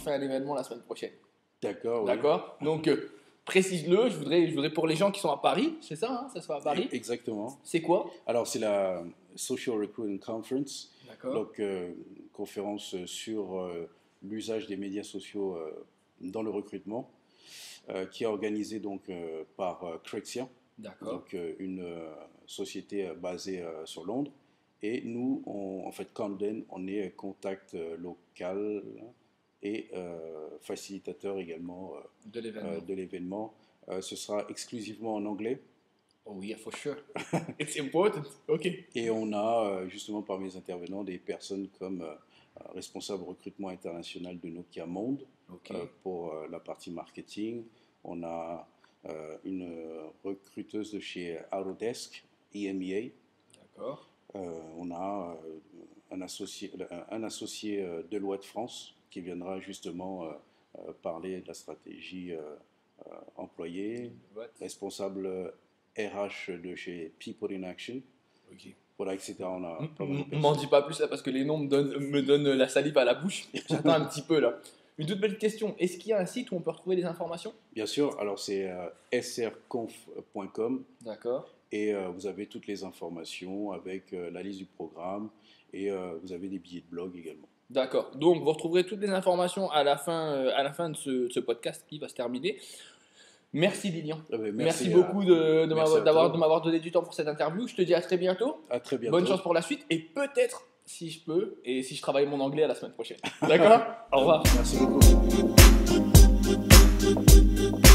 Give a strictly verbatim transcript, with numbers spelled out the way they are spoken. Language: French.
fais un événement la semaine prochaine. D'accord. Oui. D'accord. Donc, euh, précise-le. Je voudrais, je voudrais pour les gens qui sont à Paris, c'est ça, hein, ça se fait à Paris. Exactement. C'est quoi? Alors, c'est la Social Recruiting Conference. D'accord. Donc, euh, conférence sur euh, l'usage des médias sociaux euh, dans le recrutement, euh, qui est organisée donc euh, par euh, Crexia, donc euh, une euh, société basée euh, sur Londres. Et nous, on, en fait, Camden, on est contact euh, local et euh, facilitateur également euh, de l'événement. Euh, de l'événement. Euh, ce sera exclusivement en anglais. Oh yeah, for sure. It's important. Ok. Et on a euh, justement parmi les intervenants des personnes comme euh, responsable recrutement international de Nokia Monde okay. euh, pour euh, la partie marketing. On a euh, une recruteuse de chez Autodesk, E M E A. D'accord. Euh, on a euh, un associé, un associé euh, Deloitte France qui viendra justement euh, euh, parler de la stratégie euh, euh, employée, What? responsable R H de chez People in Action. Ok. Voilà, et cetera. On a ne m'en dis pas plus là parce que les noms me donnent, me donnent la salive à la bouche. J'attends un petit peu là. Une toute belle question. Est-ce qu'il y a un site où on peut retrouver des informations? Bien sûr. Alors c'est euh, s r conf point com. D'accord. Et euh, vous avez toutes les informations avec euh, la liste du programme et euh, vous avez des billets de blog également. D'accord. Donc vous retrouverez toutes les informations à la fin, euh, à la fin de ce, de ce podcast qui va se terminer. Merci Lilian. Ah ben, merci merci, beaucoup de, de merci m'avoir, de m'avoir donné du temps pour cette interview. Je te dis à très bientôt. À très bientôt. Bonne chance pour la suite et peut-être, si je peux, et si je travaille mon anglais à la semaine prochaine. D'accord? Au revoir. Merci beaucoup.